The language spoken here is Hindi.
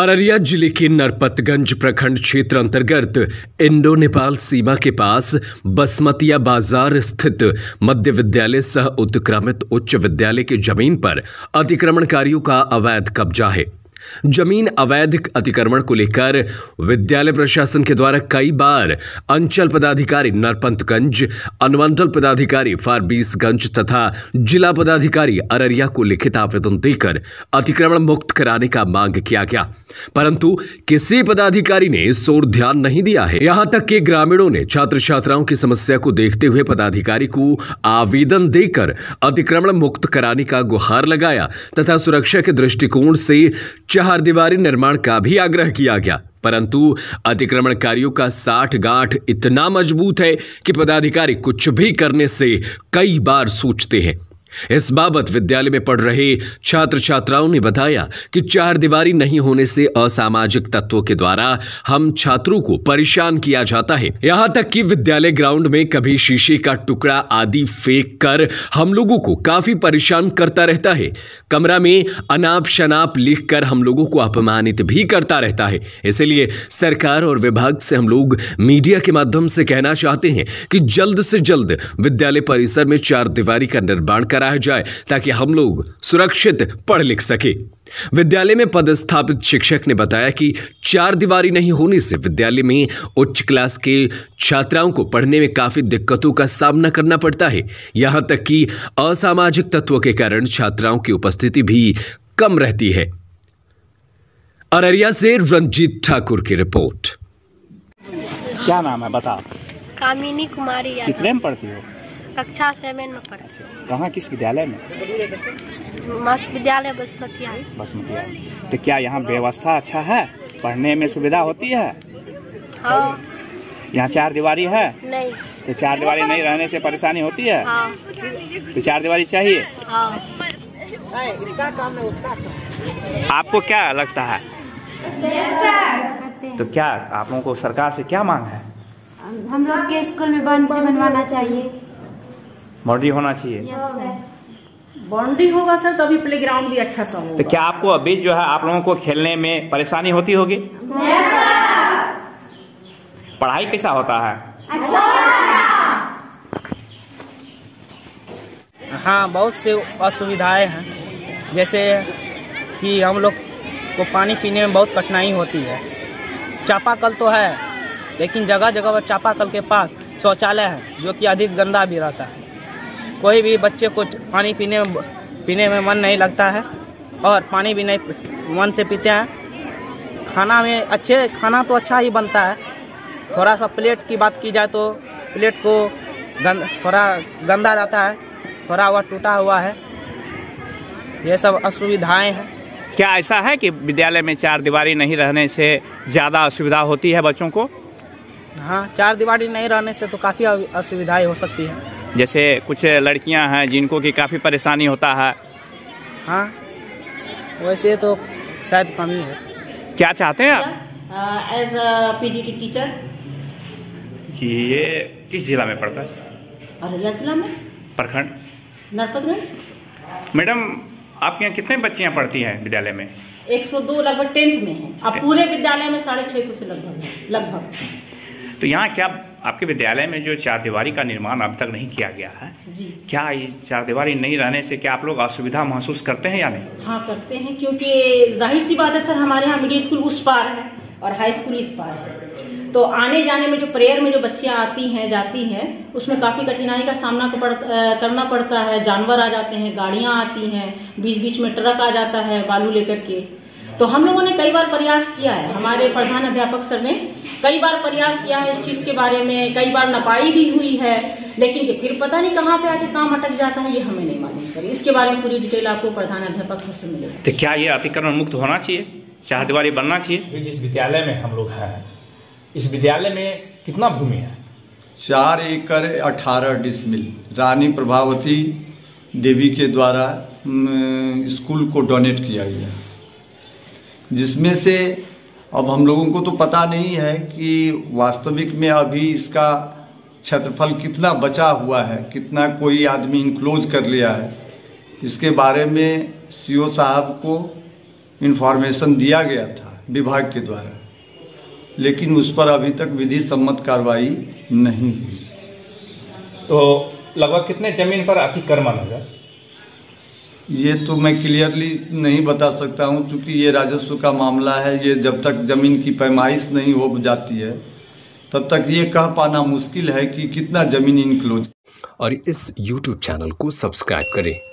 अररिया जिले के नरपतगंज प्रखंड क्षेत्र अंतर्गत इंडो नेपाल सीमा के पास बसमतिया बाजार स्थित मध्य विद्यालय सह उत्क्रमित उच्च विद्यालय की जमीन पर अतिक्रमणकारियों का अवैध कब्जा है। जमीन अवैध अतिक्रमण को लेकर विद्यालय प्रशासन के द्वारा कई बार अंचल पदाधिकारी नरपतगंज, अनुमंडल पदाधिकारी फारबिसगंज तथा जिला पदाधिकारी अररिया को लिखित आवेदन देकर अतिक्रमण मुक्त कराने का मांग किया गया, परंतु किसी पदाधिकारी ने इस ओर ध्यान नहीं दिया है। यहां तक कि ग्रामीणों ने छात्र छात्राओं की समस्या को देखते हुए पदाधिकारी को आवेदन देकर अतिक्रमण मुक्त कराने का गुहार लगाया तथा सुरक्षा के दृष्टिकोण से चहारदीवारी निर्माण का भी आग्रह किया गया, परंतु अतिक्रमणकारियों का साठ गांठ इतना मजबूत है कि पदाधिकारी कुछ भी करने से कई बार सोचते हैं। इस बाबत विद्यालय में पढ़ रहे छात्र छात्राओं ने बताया कि चहारदीवारी नहीं होने से असामाजिक तत्वों के द्वारा हम छात्रों को परेशान किया जाता है। यहां तक कि विद्यालय ग्राउंड में कभी शीशे का टुकड़ा आदि फेंक कर हम लोगों को काफी परेशान करता रहता है। कमरा में अनाप शनाप लिख कर हम लोगों को अपमानित भी करता रहता है। इसलिए सरकार और विभाग से हम लोग मीडिया के माध्यम से कहना चाहते हैं कि जल्द से जल्द विद्यालय परिसर में चहारदीवारी का निर्माण कराया जाए ताकि हम लोग सुरक्षित पढ़ लिख सके। विद्यालय में पदस्थापित शिक्षक ने बताया कि चहारदीवारी नहीं होने से विद्यालय में उच्च क्लास के छात्राओं को पढ़ने में काफी दिक्कतों का सामना करना पड़ता है। यहां तक कि असामाजिक तत्वों के कारण छात्राओं की उपस्थिति भी कम रहती है। अररिया से रंजीत ठाकुर की रिपोर्ट। क्या नाम है बताओ? कामिनी कुमारी यादव। कितने में पढ़ती हो? कक्षा 7 में पढ़ती हूँ। कहाँ, किस विद्यालय में? विद्यालय बसमतिया। बसमतिया। तो क्या यहाँ व्यवस्था अच्छा है, पढ़ने में सुविधा होती है? हाँ। यहाँ चहारदीवारी है? नहीं। तो चहारदीवारी नहीं रहने से परेशानी होती है? हाँ। तो चहारदीवारी चाहिए? हाँ। इसका काम है उसका काम। आपको क्या लगता है? तो क्या आप लोगों को सरकार से क्या मांग है? हम लोग के स्कूल में बाउंड्री बनवाना चाहिए। बाउंड्री होना चाहिए। बाउंड्री होगा सर तभी प्लेग्राउंड भी अच्छा सा होगा। तो क्या आपको अभी जो है आप लोगों को खेलने में परेशानी होती होगी? पढ़ाई कैसा होता है? अच्छा। हाँ, बहुत से असुविधाएं हैं, जैसे कि हम लोग को पानी पीने में बहुत कठिनाई होती है। चापाकल तो है, लेकिन जगह जगह पर चापाकल के पास शौचालय है जो कि अधिक गंदा भी रहता है। कोई भी बच्चे को पानी पीने में मन नहीं लगता है और पानी भी नहीं मन से पीते हैं। खाना तो अच्छा ही बनता है। थोड़ा सा प्लेट की बात की जाए तो प्लेट को थोड़ा गंदा रहता है, थोड़ा वह टूटा हुआ है। ये सब असुविधाएं हैं। क्या ऐसा है कि विद्यालय में चहारदीवारी नहीं रहने से ज़्यादा असुविधा होती है बच्चों को? हाँ, चहारदीवारी नहीं रहने से तो काफ़ी असुविधाएं हो सकती है। जैसे कुछ लड़कियां हैं जिनको कि काफ़ी परेशानी होता है। हाँ, वैसे तो शायद कमी है। क्या चाहते हैं आप? As a PDT teacher. ये किस जिला में पड़ता है? अररिया जिला में प्रखंड नरपतगंज। मैडम, आपके यहाँ कितने बच्चियाँ पढ़ती हैं विद्यालय में? 102 लगभग 10th में है। अब पूरे विद्यालय में 650 से लगभग। तो यहाँ क्या आपके विद्यालय में जो चहारदीवारी का निर्माण अब तक नहीं किया गया है जी, क्या ये चहारदीवारी नहीं रहने से क्या आप लोग असुविधा महसूस करते हैं या नहीं? हाँ करते हैं, क्योंकि जाहिर सी बात है सर, हमारे यहाँ मिडिल स्कूल उस पार है और हाई स्कूल इस पार है। तो आने जाने में जो प्रेयर में जो बच्चियाँ आती हैं जाती हैं उसमें काफ़ी कठिनाई का सामना करना पड़ता है। जानवर आ जाते हैं, गाड़ियाँ आती हैं, बीच बीच में ट्रक आ जाता है बालू लेकर के। तो हम लोगों ने कई बार प्रयास किया है, हमारे प्रधान अध्यापक सर ने कई बार प्रयास किया है इस चीज़ के बारे में, कई बार नपाई भी हुई है, लेकिन फिर पता नहीं कहाँ पे आके काम अटक जाता है, ये हमें नहीं मालूम सर। इसके बारे में पूरी डिटेल आपको प्रधान अध्यापक सर से मिलेगी। तो क्या ये अतिक्रमण मुक्त होना चाहिए, चहारदीवारी बनना चाहिए? जिस विद्यालय में हम लोग हैं, इस विद्यालय में कितना भूमि है? 4 एकड़ 18 डिसमिल रानी प्रभावती देवी के द्वारा स्कूल को डोनेट किया गया, जिसमें से अब हम लोगों को तो पता नहीं है कि वास्तविक में अभी इसका क्षेत्रफल कितना बचा हुआ है, कितना कोई आदमी इंक्लोज कर लिया है। इसके बारे में सीओ साहब को इन्फॉर्मेशन दिया गया था, विभाग के द्वारा, लेकिन उस पर अभी तक विधि सम्मत कार्रवाई नहीं हुई। तो लगभग कितने जमीन पर अतिक्रमण है सर? ये तो मैं क्लियरली नहीं बता सकता हूँ, क्योंकि ये राजस्व का मामला है। ये जब तक जमीन की पैमाइश नहीं हो जाती है तब तक ये कह पाना मुश्किल है कि कितना जमीन इनक्लोज। और इस YouTube चैनल को सब्सक्राइब करें